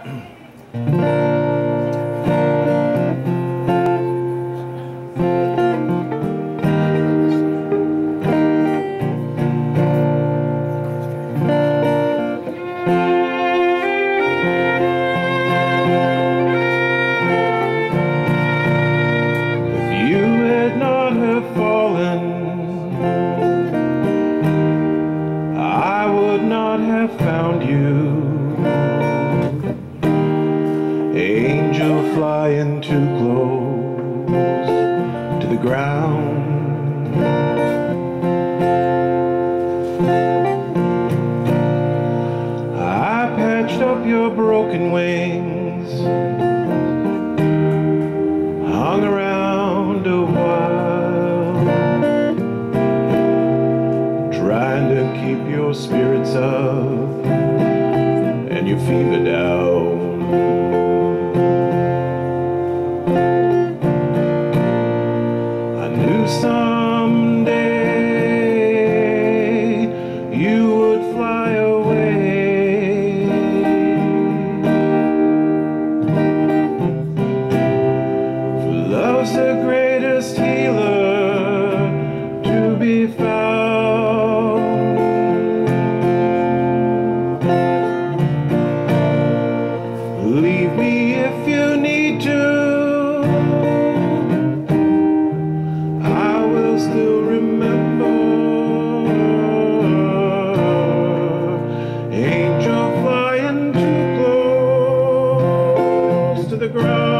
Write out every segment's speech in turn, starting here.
I would not have found you, angel flying too close to the ground. I patched up your broken wings, hung around a while, trying to keep your spirits up and your fever down. I knew someday you would fly away. For love's the greatest healer to be found. Leave me if you need to, I will still remember. Angel flying too close to the ground.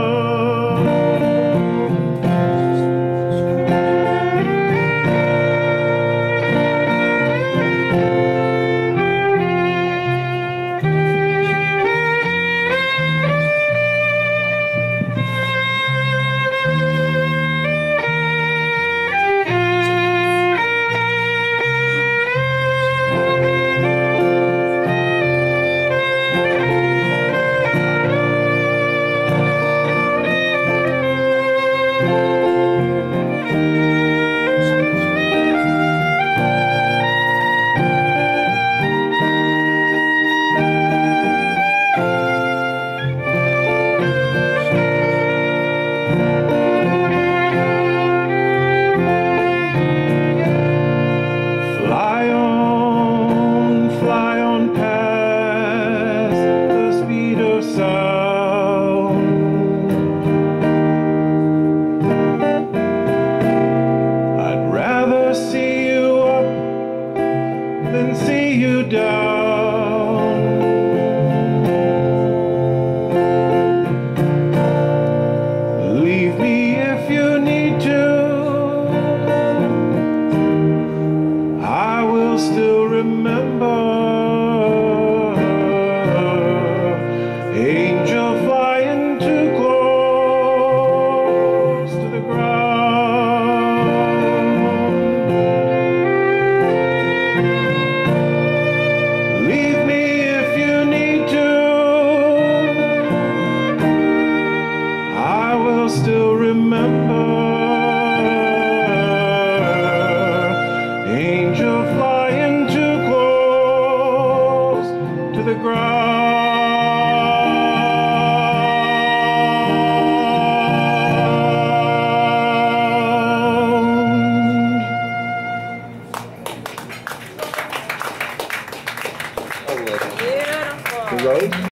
Fly on past the speed of sound. I'd rather see you up than see you down. Leave me if you need to, I will still remember. Angel flying too close to the ground. Leave me if you need to, I will still remember. Angel flying too close to the ground. Beautiful. The road?